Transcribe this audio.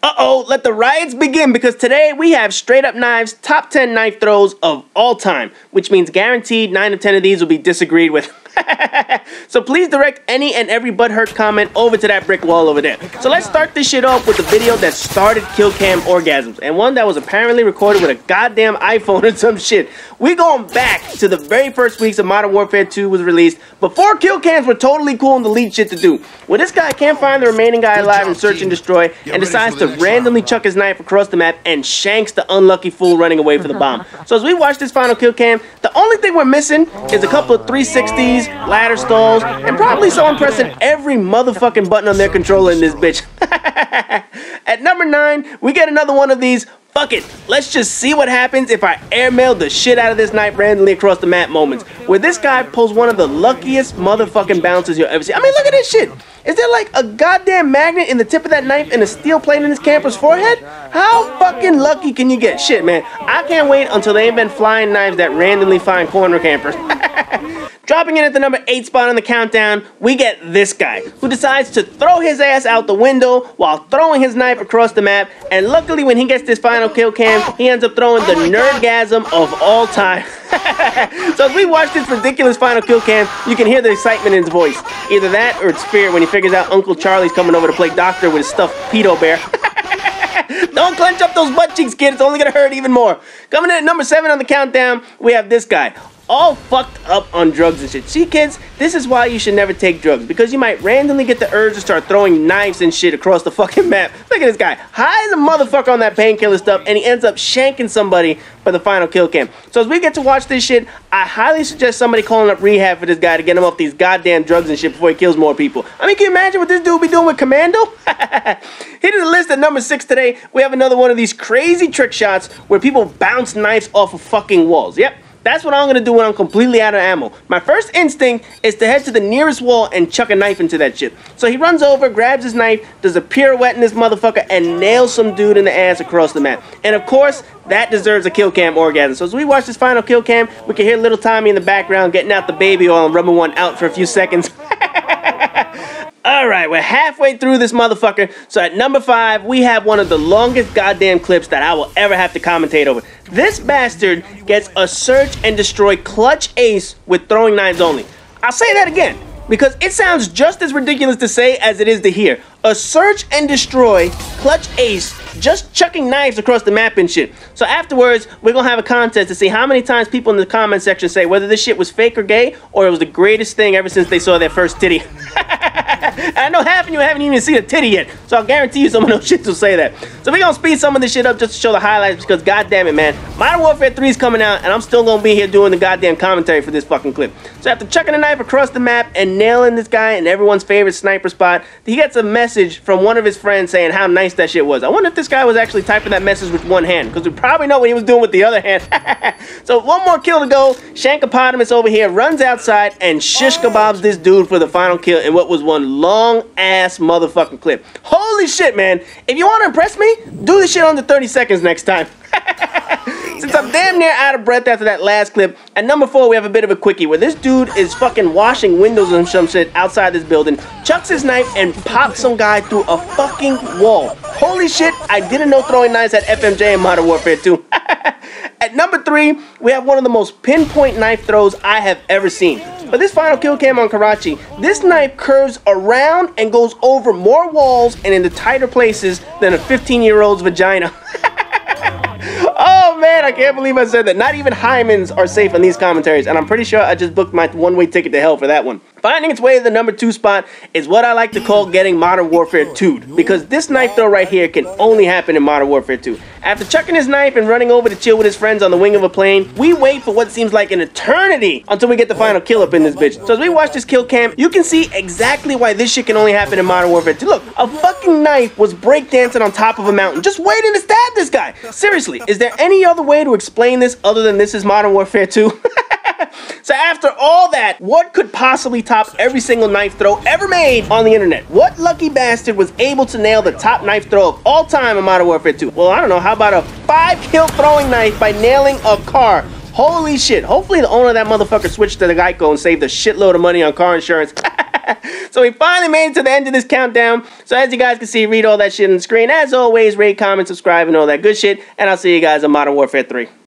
Uh-oh, let the riots begin, because today we have Straight Up Knives top 10 knife throws of all time, which means guaranteed 9 of 10 of these will be disagreed with. So please direct any and every butthurt comment over to that brick wall over there. So let's start this shit off with the video that started kill cam orgasms, and one that was apparently recorded with a goddamn iPhone or some shit. We going back to the very first weeks of Modern Warfare 2 was released, before kill cams were totally cool and the lead shit to do. Well, this guy can't find the remaining guy alive in Search and Destroy, and decides to randomly chuck his knife across the map and shanks the unlucky fool running away for the bomb. So as we watch this final kill cam, the only thing we're missing is a couple of 360s, ladder stalls, and probably someone pressing every motherfucking button on their controller in this bitch. At number 9, we get another one of these fuck it, let's just see what happens if I airmail the shit out of this knife randomly across the map moments, where this guy pulls one of the luckiest motherfucking bounces you'll ever see. I mean, look at this shit. Is there like a goddamn magnet in the tip of that knife and a steel plate in this camper's forehead? How fucking lucky can you get? Shit, man. I can't wait until they invent flying knives that randomly find corner campers. Dropping in at the number 8 spot on the countdown, we get this guy, who decides to throw his ass out the window while throwing his knife across the map, and luckily when he gets this final kill cam, he ends up throwing the nerdgasm of all time. So as we watch this ridiculous final kill cam, you can hear the excitement in his voice. Either that or it's fear when he figures out Uncle Charlie's coming over to play doctor with his stuffed pedo bear. Don't clench up those butt cheeks, kid. It's only gonna hurt even more. Coming in at number 7 on the countdown, we have this guy. All fucked up on drugs and shit. See, kids, this is why you should never take drugs, because you might randomly get the urge to start throwing knives and shit across the fucking map. Look at this guy, high as a motherfucker on that painkiller stuff, and he ends up shanking somebody for the final kill cam. So as we get to watch this shit, I highly suggest somebody calling up rehab for this guy to get him off these goddamn drugs and shit before he kills more people. I mean, can you imagine what this dude be doing with Commando? Hitting the list at number 6 today, we have another one of these crazy trick shots where people bounce knives off of fucking walls. Yep. That's what I'm going to do when I'm completely out of ammo. My first instinct is to head to the nearest wall and chuck a knife into that shit. So he runs over, grabs his knife, does a pirouette in this motherfucker, and nails some dude in the ass across the map. And of course, that deserves a kill cam orgasm. So as we watch this final kill cam, we can hear little Tommy in the background getting out the baby oil and rubbing one out for a few seconds. Alright, we're halfway through this motherfucker, so at number 5, we have one of the longest goddamn clips that I will ever have to commentate over. This bastard gets a Search and Destroy clutch ace with throwing knives only. I'll say that again, because it sounds just as ridiculous to say as it is to hear. A Search and Destroy clutch ace, just chucking knives across the map and shit. So afterwards, we're gonna have a contest to see how many times people in the comment section say whether this shit was fake or gay, or it was the greatest thing ever since they saw their first titty. I know half of you haven't even seen a titty yet, so I'll guarantee you some of those shits will say that. So we're gonna speed some of this shit up just to show the highlights, because goddamn it, man, Modern Warfare 3 is coming out, and I'm still gonna be here doing the goddamn commentary for this fucking clip. So after chucking a knife across the map and nailing this guy in everyone's favorite sniper spot, he gets a message from one of his friends saying how nice that shit was. I wonder if this guy was actually typing that message with one hand, because we probably know what he was doing with the other hand. So one more kill to go. Shankopotamus over here runs outside and shish kebabs this dude for the final kill in what was one long ass motherfucking clip. Holy shit, man. If you want to impress me, do this shit under 30 seconds next time. Since I'm damn near out of breath after that last clip, at number 4 we have a bit of a quickie where this dude is fucking washing windows and some shit outside this building, chucks his knife and pops some guy through a fucking wall. Holy shit, I didn't know throwing knives had FMJ in Modern Warfare 2. At number 3, we have one of the most pinpoint knife throws I have ever seen. For this final kill cam on Karachi, this knife curves around and goes over more walls and into tighter places than a 15-year-old's vagina. Oh man, I can't believe I said that. Not even hymens are safe on these commentaries, and I'm pretty sure I just booked my one-way ticket to hell for that one. Finding its way to the number 2 spot is what I like to call getting Modern Warfare 2'd, because this knife throw right here can only happen in Modern Warfare 2. After chucking his knife and running over to chill with his friends on the wing of a plane, we wait for what seems like an eternity until we get the final kill up in this bitch. So as we watch this kill cam, you can see exactly why this shit can only happen in Modern Warfare 2. Look, a fucking knife was breakdancing on top of a mountain, just waiting to stab this guy. Seriously, is there any other way to explain this other than this is Modern Warfare 2? So after all that, what could possibly top every single knife throw ever made on the internet? What lucky bastard was able to nail the top knife throw of all time in Modern Warfare 2? Well, I don't know, how about a 5-kill throwing knife by nailing a car? Holy shit, hopefully the owner of that motherfucker switched to the Geico and saved a shitload of money on car insurance. So we finally made it to the end of this countdown. So as you guys can see, read all that shit on the screen. As always, rate, comment, subscribe, and all that good shit. And I'll see you guys on Modern Warfare 3.